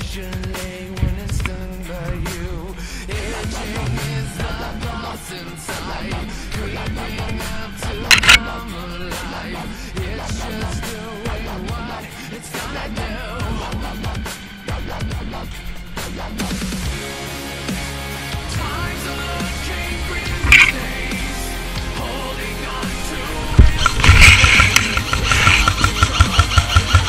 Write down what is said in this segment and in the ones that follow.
usually when it's done by you. Itching is the boss inside, creeping up to come alive. It's just doing what it's gonna do. Times are looking grim these days, holding on to everything. It's hard to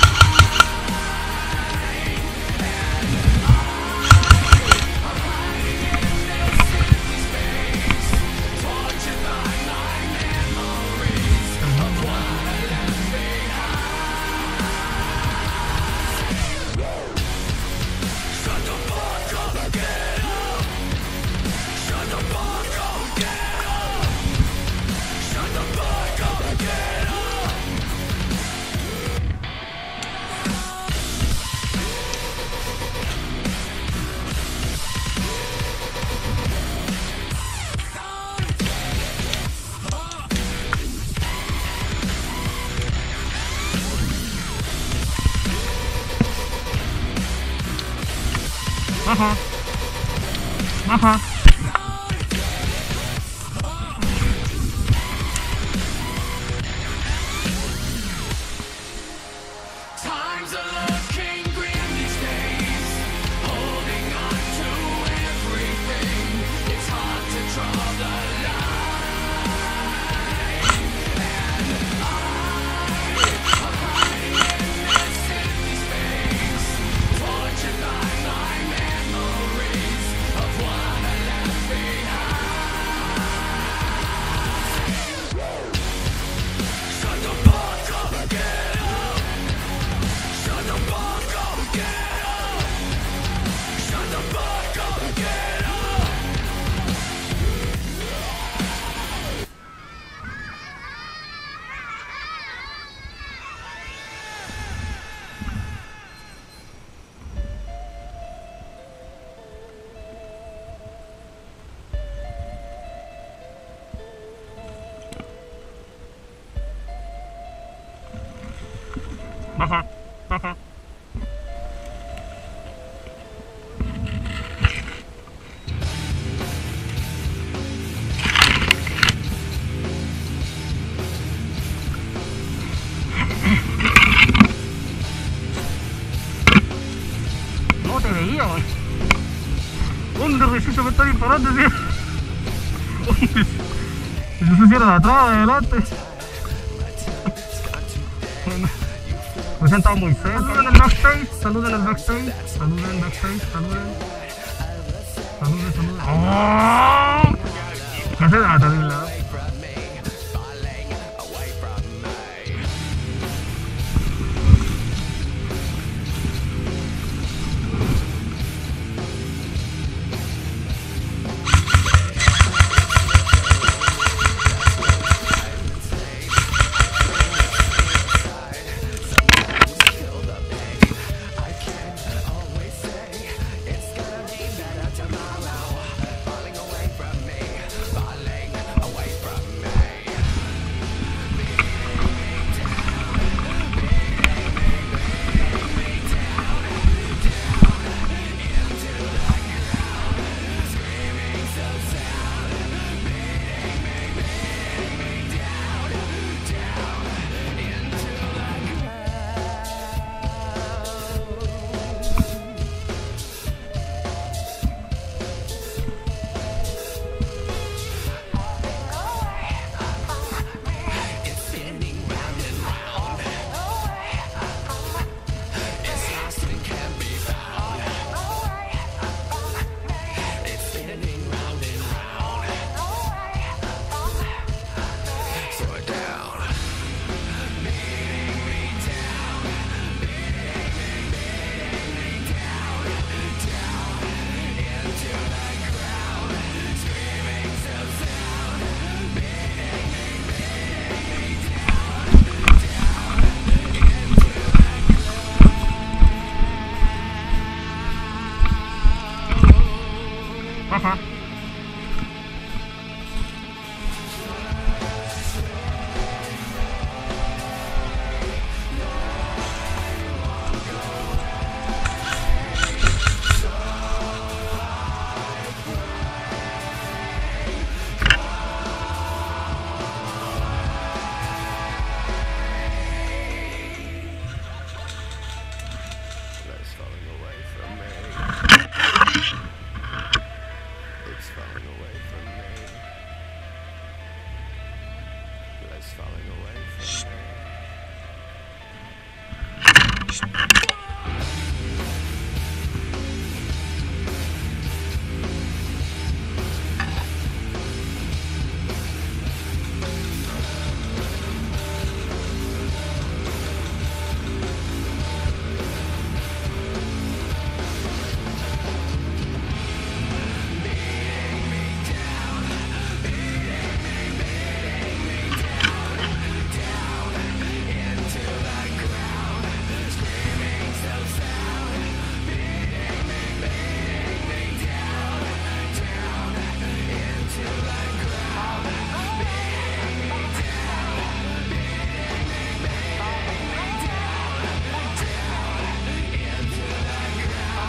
Times are looking grim these days, holding on to everything. It's hard to draw the line, and I'm hiding in this empty space, tortured by my memories of what I left behind. Shut the fuck up, get up. Shut the fuck up, get up. Shut the fuck up, get up. No te veía, güey. ¿Dónde resiste me está disparando, tío? No sé si era de atrás, de adelante. Bueno, me he sentado muy feo. Saluden el backstage, saluden el backstage, saluden el backstage, saluden. Saluden. ¡Oh! No se da terrible.